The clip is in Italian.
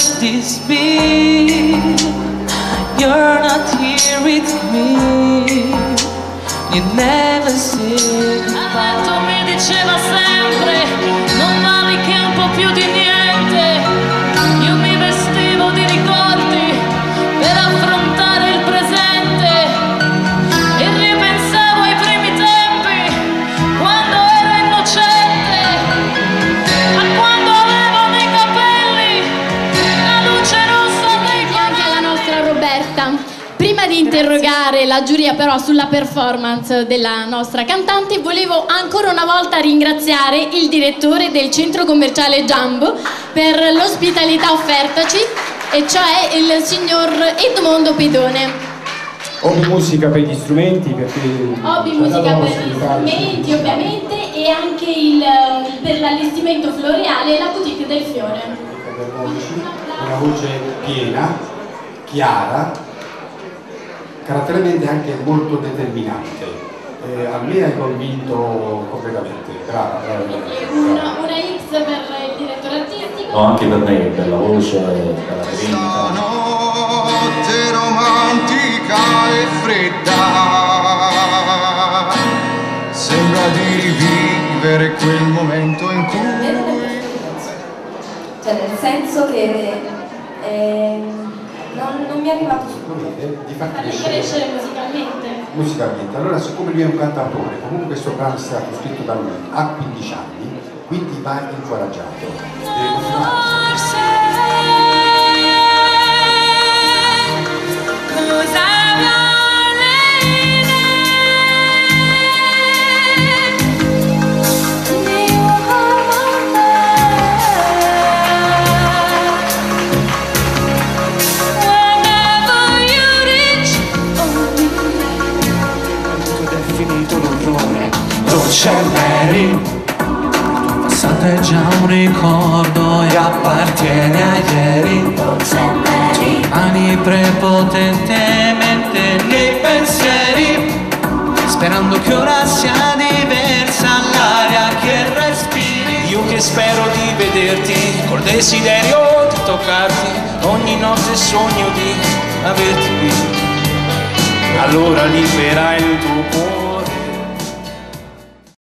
could this be? You're not here with me. You never say goodbye. Tu mi diceva sempre, non vali che un po' più di niente. Io mi vestivo di ricordi per affrontare il presente e ripensavo ai primi tempi, quando ero innocente, a quando avevo nei capelli la luce rossa dei fiori. Anche alla nostra Roberta. Prima di interrogare la giuria però sulla performance della nostra cantante, volevo ancora una volta ringraziare il direttore del centro commerciale Jumbo per l'ospitalità offertaci, e cioè il signor Edmondo Pedone. Hobby Musica per gli strumenti, perché Hobby Musica per gli strumenti ovviamente, e anche per l'allestimento floreale e la boutique del fiore. Una voce piena, chiara, caratterialmente anche molto determinante. A me hai convinto completamente, brava. Una X per il direttore artistico. No, anche per me, per la voce, per la tecnica. Notte romantica e fredda, sembra di rivivere quel momento in cui... Cioè nel senso che non mi è arrivato su di far crescere musicalmente. Allora, siccome lui è un cantautore, comunque questo brano è stato scritto da lui a 15 anni, quindi va incoraggiato. Deve continuare. Dolce Mary, passato è già un ricordo e appartiene a ieri. Dolce Mary, mani prepotentemente nei pensieri, sperando che ora sia diversa l'aria che respiri. Io che spero di vederti, col desiderio di toccarti, ogni notte sogno di averti qui. Allora libera il tuo cuore.